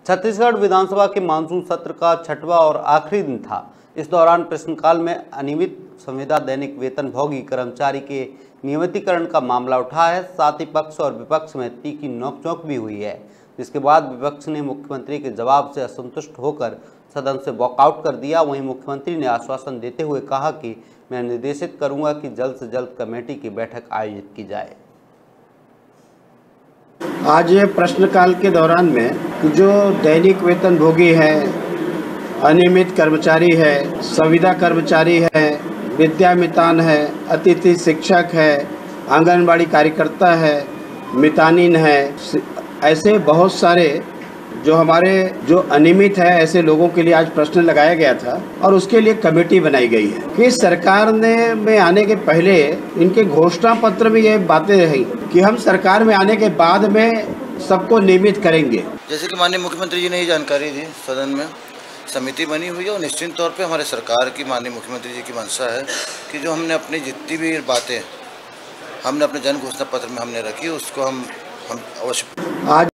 छत्तीसगढ़ विधानसभा के मानसून सत्र का छठवां और आखिरी दिन था। इस दौरान प्रश्नकाल में अनियमित संविदा दैनिक वेतनभोगी कर्मचारी के नियमितीकरण का मामला उठा है। साथ ही पक्ष और विपक्ष में तीखी नोकझोंक भी हुई है, जिसके बाद विपक्ष ने मुख्यमंत्री के जवाब से असंतुष्ट होकर सदन से वॉकआउट कर दिया। वहीं मुख्यमंत्री ने आश्वासन देते हुए कहा कि मैं निर्देशित करूंगा कि जल्द से जल्द कमेटी की बैठक आयोजित की जाए। आज प्रश्नकाल के दौरान में जो दैनिक वेतनभोगी है, अनियमित कर्मचारी है, संविदा कर्मचारी है, विद्यामितान है, अतिथि शिक्षक है, आंगनबाड़ी कार्यकर्ता है, मितानिन है, ऐसे बहुत सारे जो हमारे अनियमित है, ऐसे लोगों के लिए आज प्रश्न लगाया गया था और उसके लिए कमेटी बनाई गई है कि सरकार में आने के पहले इनके घोषणा पत्र में ये बातें रही कि हम सरकार में आने के बाद में सबको नियमित करेंगे। जैसे कि माननीय मुख्यमंत्री जी ने ही जानकारी दी, सदन में समिति बनी हुई है और निश्चित तौर पे हमारे सरकार की माननीय मुख्यमंत्री जी की मंशा है कि जो हमने अपनी जितनी भी बातें हमने अपने जन घोषणा पत्र में हमने रखी उसको हम अवश्य आज